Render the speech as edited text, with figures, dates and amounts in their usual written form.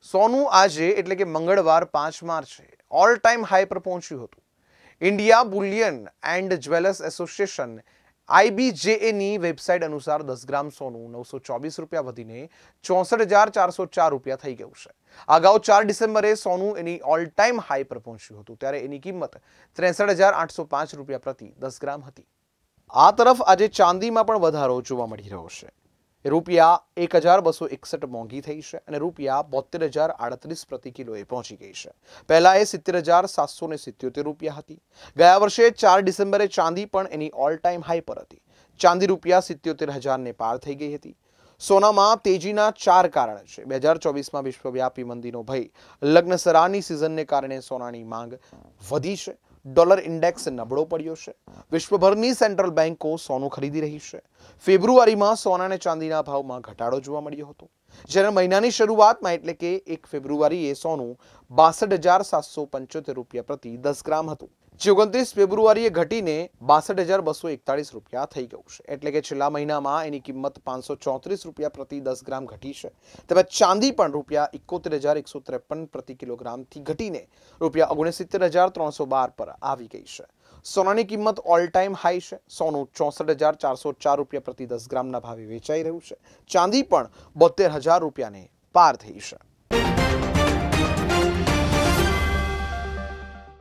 સોનું આજે એટલે કે મંગળવાર 5 માર્ચે ઓલ ટાઈમ હાઈ પર પહોંચ્યું હતું. India bullion and jewellers association IBJA ની વેબસાઇટ અનુસાર 10 ગ્રામ સોનું 924 રૂપિયા વધીને 64,404 રૂપિયા થઈ ગયું છે. અગાઉ 4 ડિસેમ્બરે સોનું એની ઓલ ટાઈમ હાઈ પર પહોંચ્યું હતું ત્યારે એની કિંમત 63,805 રૂપિયા પ્રતિ 10 ગ્રામ હતી. આ તરફ આજે ચાંદીમાં પણ વધારો જોવા મળી રહ્યો છે. રૂપિયા 1,261 મોંઘી થઈ છે અને રૂપિયા 72,038 પ્રતિ કિલોએ પહોંચી ગઈ છે. પહેલા એ 70,777 રૂપિયા હતી. ગયા વર્ષે 4 ડિસેમ્બરે ચાંદી પણ એની ઓલ ટાઈમ હાઈ પર હતી. ચાંદી રૂપિયા 77,000 ને પાર થઈ ગઈ હતી. સોનામાં તેજીના 4 કારણ છે. 2024માં વિશ્વવ્યાપી મંદીનો ભય, લગ્નસરાની સિઝનને કારણે સોનાની માંગ વધી છે. ડોલર ઇન્ડેક્સ નબળો પડ્યો છે. વિશ્વભરની સેન્ટ્રલ બેન્કો સોનું ખરીદી રહી છે. ફેબ્રુઆરીમાં સોના અને ચાંદીના ભાવમાં ઘટાડો જોવા મળ્યો હતો. જ્યારે મહિનાની શરૂઆતમાં એટલે કે 1 ફેબ્રુઆરીએ સોનું 62,775 રૂપિયા પ્રતિ 10 ગ્રામ હતું, જે 29 ફેબ્રુઆરીએ ઘટીને 62,241 રૂપિયા થઈ ગયું છે. એટલે કે છેલ્લા મહિનામાં એની કિંમત 534 રૂપિયા પ્રતિ 10 ગ્રામ ઘટી છે. તેમજ ચાંદી પણ રૂપિયા 71,153 પ્રતિ કિલોગ્રામથી ઘટીને રૂપિયા 69,312 પર આવી ગઈ છે. સોનાની કિંમત ઓલ ટાઈમ હાઈ છે. સોનું 64,404 રૂપિયા પ્રતિ 10 ગ્રામના ભાવે વેચાઈ રહ્યું છે. ચાંદી પણ 72,000 રૂપિયાને પાર થઈ છે.